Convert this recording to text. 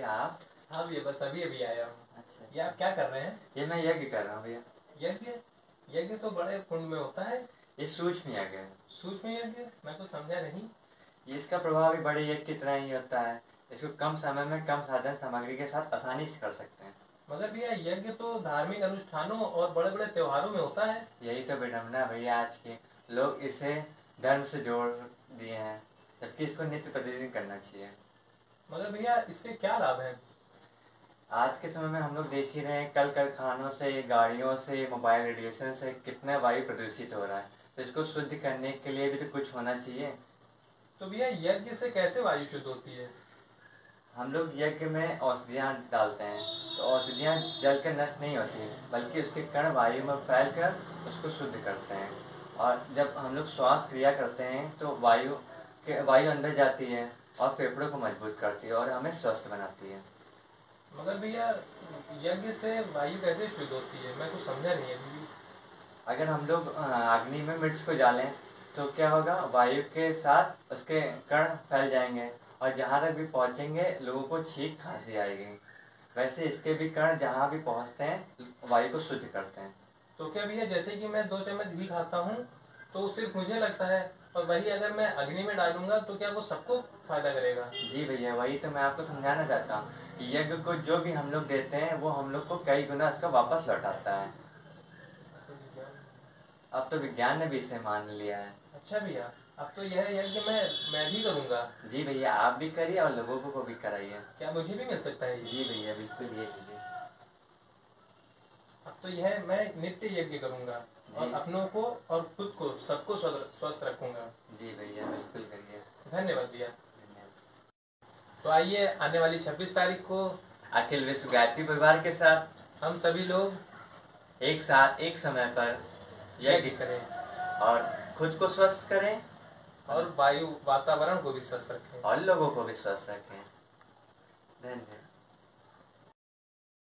भैया आप? हाँ भैया, बस अभी अभी आया हूँ। अच्छा, ये आप क्या कर रहे हैं? ये मैं यज्ञ कर रहा हूँ भैया। यज्ञ? यज्ञ तो बड़े कुंड में होता है। ये सूक्ष्म यज्ञ है। सूक्ष्म यज्ञ? मैं तो समझा नहीं। इसका प्रभाव भी बड़े यज्ञ की तरह ही होता है। इसको कम समय में कम साधन सामग्री के साथ आसानी से कर सकते हैं। मगर भैया, यज्ञ तो धार्मिक अनुष्ठानों और बड़े बड़े त्योहारों में होता है। यही तो विडम्बना भैया, आज के लोग इसे धर्म से जोड़ दिए हैं, जबकि इसको नित्य प्रतिदिन करना चाहिए। मगर भैया, इसके क्या लाभ हैं? आज के समय में हम लोग देख ही रहे हैं, कल कारखानों से, गाड़ियों से, मोबाइल रेडिएशन से कितना वायु प्रदूषित हो रहा है। तो इसको शुद्ध करने के लिए भी तो कुछ होना चाहिए। तो भैया, यज्ञ से कैसे वायु शुद्ध होती है? हम लोग यज्ञ में औषधियाँ डालते हैं, तो औषधियाँ जल कर नष्ट नहीं होती, बल्कि उसके कण वायु में फैल कर उसको शुद्ध करते हैं। और जब हम लोग श्वास क्रिया करते हैं तो वायु अंदर जाती है और फेफड़ों को मजबूत करती है और हमें स्वस्थ बनाती है। मगर भैया, यज्ञ से वायु कैसे शुद्ध होती है? मैं कुछ समझा नहीं अभी। अगर हम लोग अग्नि में मिर्च को डालें तो क्या होगा, वायु के साथ उसके कण फैल जाएंगे और जहाँ तक भी पहुँचेंगे लोगों को छींक खांसी आएगी। वैसे इसके भी कण जहाँ भी पहुँचते हैं वायु को शुद्ध करते हैं। तो क्या भैया, जैसे कि मैं 2 चम्मच घी खाता हूँ तो सिर्फ मुझे लगता है, और वही अगर मैं अग्नि में डालूंगा तो क्या वो सबको फायदा करेगा? जी भैया, वही तो मैं आपको समझाना चाहता हूँ कि यज्ञ को जो भी हम लोग देते हैं वो हम लोग को कई गुना उसका वापस लौटाता है। अब तो विज्ञान ने भी इसे मान लिया है। अच्छा भैया, अब तो यह यज्ञ मैं भी करूँगा। जी भैया, आप भी करिए और लोगों को भी कराइए। क्या मुझे भी मिल सकता है ये? जी भैया, बिल्कुल ये लीजिए। अब तो यह मैं नित्य यज्ञ करूँगा और अपनों को और खुद को सबको स्वस्थ रखूंगा। जी भैया, बिल्कुल करिए। धन्यवाद भैया। तो आइए, आने वाली 26 तारीख को अखिल विश्व गायत्री परिवार के साथ हम सभी लोग एक साथ एक समय पर यज्ञ करें और खुद को स्वस्थ करें और वातावरण को भी स्वस्थ रखें और लोगों को भी स्वस्थ रखें। धन्यवाद।